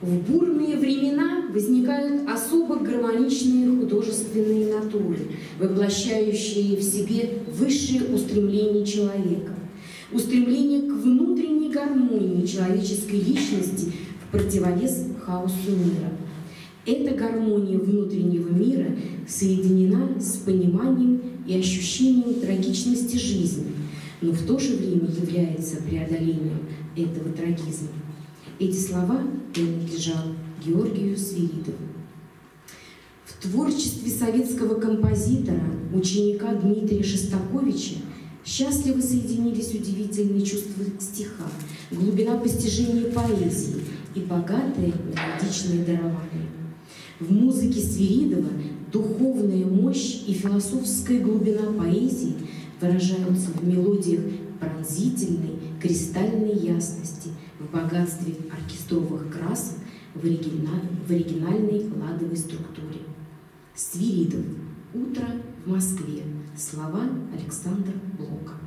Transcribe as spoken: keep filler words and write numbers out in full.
В бурные времена возникают особо гармоничные художественные натуры, воплощающие в себе высшие устремления человека, устремление к внутренней гармонии человеческой личности в противовес хаосу мира. Эта гармония внутреннего мира соединена с пониманием и ощущением трагичности жизни, но в то же время является преодолением этого трагизма. Эти слова принадлежат Георгию Свиридову. В творчестве советского композитора, ученика Дмитрия Шостаковича, счастливо соединились удивительные чувства к стихам, глубина постижения поэзии и богатое мелодичное дарование. В музыке Свиридова духовная мощь и философская глубина поэзии выражаются в мелодиях пронзительной, кристальной ясности, в богатстве оркестровых красок, в, оригиналь... в оригинальной ладовой структуре. Свиридов. Утро в Москве. Слова Александра Блока.